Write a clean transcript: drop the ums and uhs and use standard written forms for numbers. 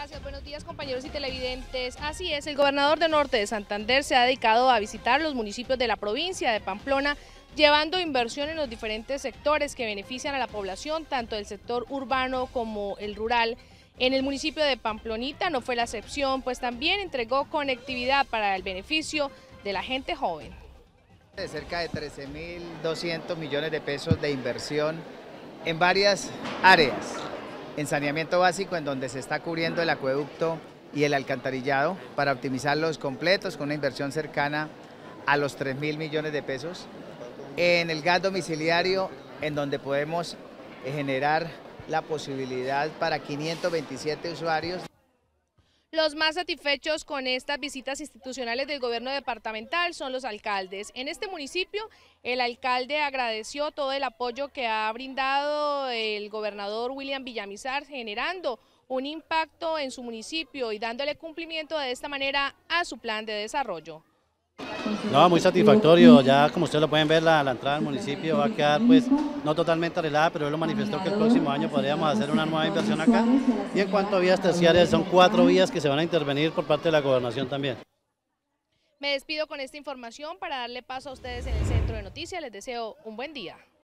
Gracias, buenos días compañeros y televidentes. Así es, el gobernador de Norte de Santander se ha dedicado a visitar los municipios de la provincia de Pamplona, llevando inversión en los diferentes sectores que benefician a la población, tanto del sector urbano como el rural. En el municipio de Pamplonita no fue la excepción, pues también entregó conectividad para el beneficio de la gente joven. De cerca de 13.200 millones de pesos de inversión en varias áreas. En saneamiento básico, en donde se está cubriendo el acueducto y el alcantarillado para optimizarlos completos con una inversión cercana a los 3.000 millones de pesos. En el gas domiciliario, en donde podemos generar la posibilidad para 527 usuarios. Los más satisfechos con estas visitas institucionales del gobierno departamental son los alcaldes. En este municipio, el alcalde agradeció todo el apoyo que ha brindado el gobernador William Villamizar, generando un impacto en su municipio y dándole cumplimiento de esta manera a su plan de desarrollo. No, muy satisfactorio, ya como ustedes lo pueden ver, la entrada al municipio va a quedar pues no totalmente arreglada, pero él lo manifestó que el próximo año podríamos hacer una nueva inversión acá. Y en cuanto a vías terciarias, son 4 vías que se van a intervenir por parte de la gobernación también. Me despido con esta información para darle paso a ustedes en el Centro de Noticias. Les deseo un buen día.